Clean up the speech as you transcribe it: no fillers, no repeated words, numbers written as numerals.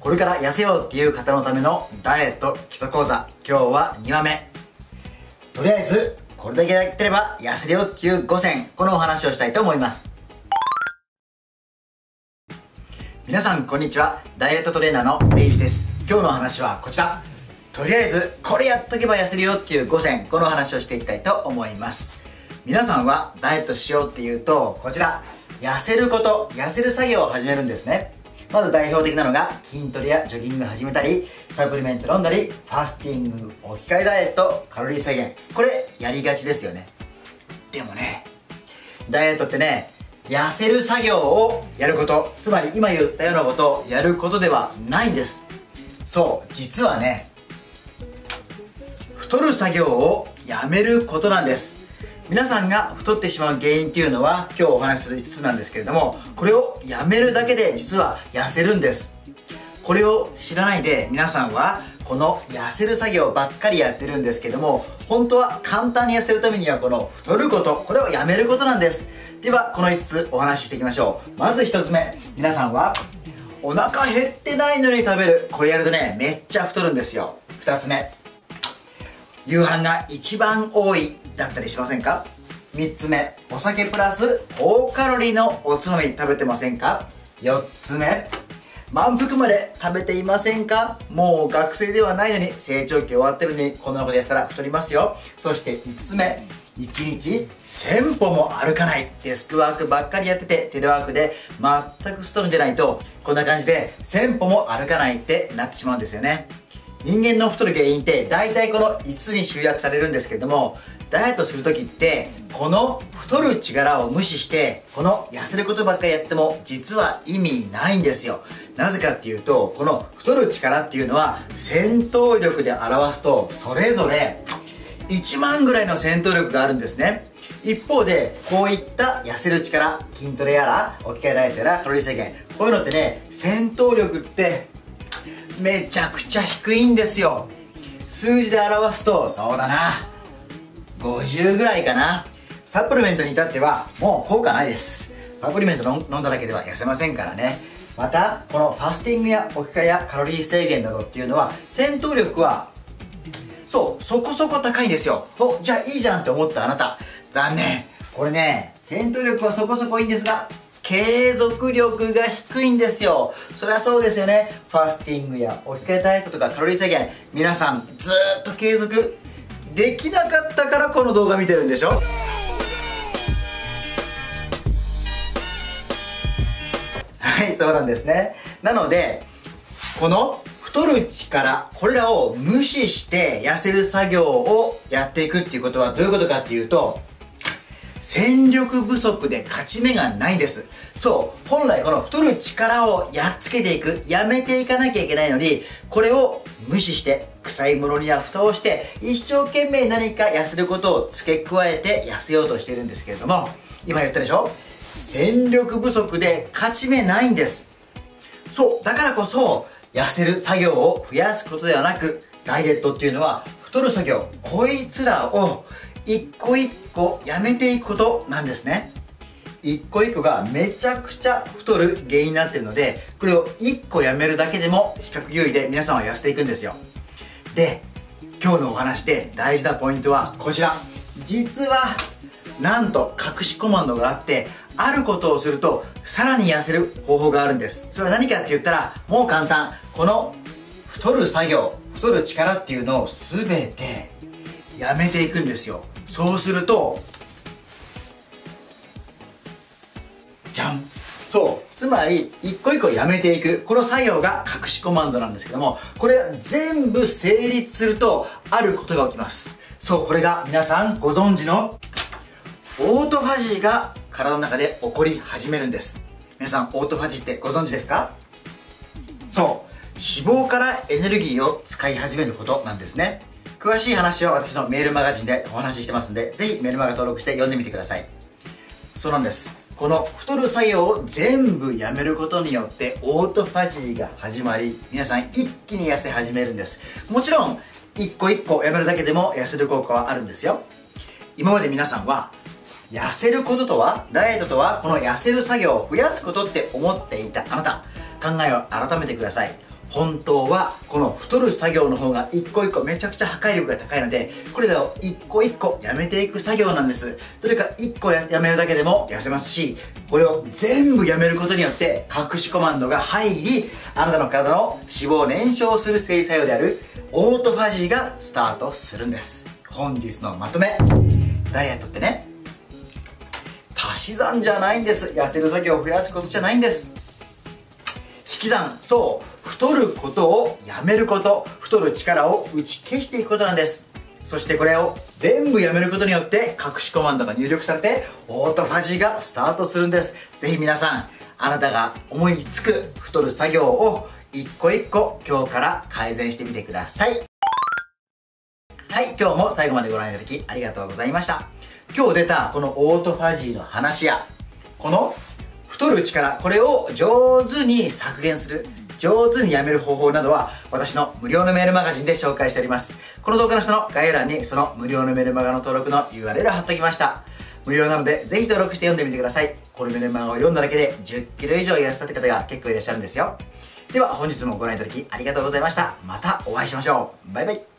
これから痩せようっていう方のためのダイエット基礎講座、今日は2話目。とりあえずこれだけやってれば痩せるよっていう5選、このお話をしたいと思います。皆さんこんにちは、ダイエットトレーナーのレイジです。今日の話はこちら。とりあえずこれやっとけば痩せるよっていう5選、この話をしていきたいと思います。皆さんはダイエットしようっていうと、こちら痩せること、痩せる作業を始めるんですね。まず代表的なのが筋トレやジョギング始めたり、サプリメント飲んだり、ファスティング、置き換えダイエット、カロリー制限、これやりがちですよね。でもね、ダイエットってね、痩せる作業をやること、つまり今言ったようなことをやることではないんです。そう、実はね、太る作業をやめることなんです。皆さんが太ってしまう原因っていうのは今日お話しする5つなんですけれども、これをやめるだけで実は痩せるんです。これを知らないで皆さんはこの痩せる作業ばっかりやってるんですけども、本当は簡単に痩せるためにはこの太ること、これをやめることなんです。ではこの5つお話ししていきましょう。まず1つ目、皆さんはお腹減ってないのに食べる。これやるとね、めっちゃ太るんですよ。2つ目、夕飯が一番多いだったりしませんか？ 3 つ目、お酒プラス高カロリーのおつまみ食べてませんか？ 4 つ目、満腹まで食べていませんか？もう学生ではないのに、成長期終わってるのにこんなことやったら太りますよ。そして5つ目、1日1000歩も歩かない。デスクワークばっかりやってて、テレワークで全くストレスじゃないと、こんな感じで1000歩も歩かないってなってしまうんですよね。人間の太る原因って大体この5つに集約されるんですけれども、ダイエットする時ってこの太る力を無視してこの痩せることばっかりやっても実は意味ないんですよ。なぜかっていうと、この太る力っていうのは戦闘力で表すとそれぞれ1万ぐらいの戦闘力があるんですね。一方でこういった痩せる力、筋トレやら置き換えダイエットやらカロリー制限、こういうのってね、戦闘力ってめちゃくちゃ低いんですよ。数字で表すとそうだな、50ぐらいかな。サプリメントに至ってはもう効果ないです。サプリメント飲んだだけでは痩せませんからね。またこのファスティングや置き換えやカロリー制限などっていうのは戦闘力はそこそこ高いんですよ。お、じゃあいいじゃんって思ったあなた、残念。これね、戦闘力はそこそこいいんですが継続力が低いんですよ。そりゃそうですよね。ファスティングや置き換えダイエットとかカロリー制限、皆さんずーっと継続できなかったからこの動画見てるんでしょ。はい、そうなんですね。なのでこの太る力、これらを無視して痩せる作業をやっていくっていうことはどういうことかっていうと、戦力不足で勝ち目がないんです。そう、本来この太る力をやっつけていく、やめていかなきゃいけないのに、これを無視して臭いものには蓋をして一生懸命何か痩せることを付け加えて痩せようとしているんですけれども、今言ったでしょ、戦力不足で勝ち目ないんです。そう、だからこそ痩せる作業を増やすことではなく、ダイエットっていうのは太る作業、こいつらを一個一個やめていくことなんですね。一個一個がめちゃくちゃ太る原因になっているので、これを一個やめるだけでも比較優位で皆さんは痩せていくんですよ。で、今日のお話で大事なポイントはこちら。実はなんと隠しコマンドがあって、あることをするとさらに痩せる方法があるんです。それは何かって言ったらもう簡単。この太る作業、太る力っていうのを全てやめていくんですよ。そうするとじゃん、そう、つまり一個一個やめていく、この作業が隠しコマンドなんですけども、これ全部成立するとあることが起きます。そう、これが皆さんご存知のオートファジーが体の中で起こり始めるんです。皆さんオートファジーってご存知ですか？そう、脂肪からエネルギーを使い始めることなんですね。詳しい話は私のメールマガジンでお話ししてますんで、ぜひメールマガ登録して読んでみてください。そうなんです。この太る作業を全部やめることによってオートファジーが始まり、皆さん一気に痩せ始めるんです。もちろん一個一個やめるだけでも痩せる効果はあるんですよ。今まで皆さんは痩せることとは、ダイエットとはこの痩せる作業を増やすことって思っていたあなた、考えを改めてください。 本当はこの太る作業の方が一個一個めちゃくちゃ破壊力が高いので、これを一個一個やめていく作業なんです。どれか一個やめるだけでも痩せますし、これを全部やめることによって隠しコマンドが入り、あなたの体の脂肪を燃焼する制作用であるオートファジーがスタートするんです。本日のまとめ、ダイエットってね、足し算じゃないんです。痩せる作業を増やすことじゃないんです。引き算、そう、太ることをやめること、太る力を打ち消していくことなんです。そしてこれを全部やめることによって隠しコマンドが入力されてオートファジーがスタートするんです。ぜひ皆さん、あなたが思いつく太る作業を一個一個今日から改善してみてください。はい、今日も最後までご覧いただきありがとうございました。今日出たこのオートファジーの話や、この太る力、これを上手に削減する、上手にやめる方法などは私の無料のメールマガジンで紹介しております。この動画の下の概要欄にその無料のメールマガの登録の URL を貼っておきました。無料なのでぜひ登録して読んでみてください。このメールマガを読んだだけで10キロ以上痩せたって方が結構いらっしゃるんですよ。では本日もご覧いただきありがとうございました。またお会いしましょう。バイバイ。